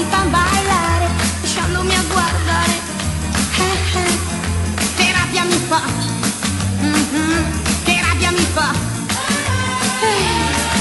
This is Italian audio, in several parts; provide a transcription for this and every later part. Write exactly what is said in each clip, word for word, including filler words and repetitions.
mi fa ballare, lasciandomi a guardare. Eh, eh, che rabbia mi fa, mm-hmm, che rabbia mi fa. Eh.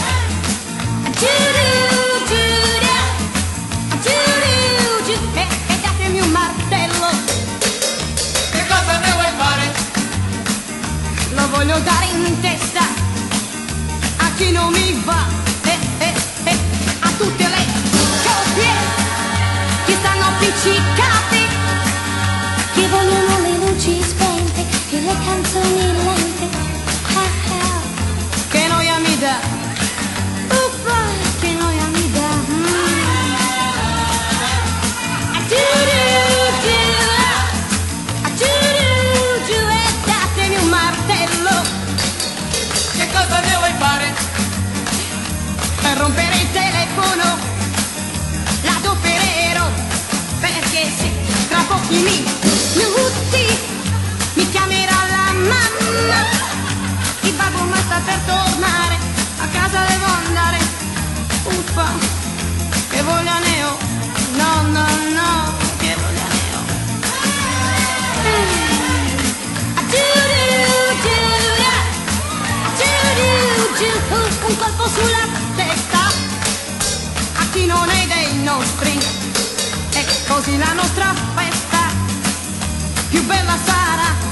Giu, giu, giu, giu, giu, e, e datemi un martello. Che cosa ne vuoi fare? Lo voglio dare in testa a chi non mi va, eh, eh, eh, a tutte le coppie che stanno appiccicate, che vogliono le luci spente e le canzoni lente. Ah, ah. Che noia mi dà, uffa, che noia mi dà. Mm. Ah, giu, giu, ah, giu, giù, e datemi un martello. Che cosa ne vuoi fare? Per rompere il telefono l'adopererò, perché se tra pochi minuti mi chiamerà la mamma, il babbo ma sta per tornare, a casa devo andare. Uffa, che voglia ne ho, no no no, che voglia ne ho. Ah, giu, giu, giu, giù, giù, un colpo sulla testa a chi non è dei nostri, e così la nostra festa più bella sarà.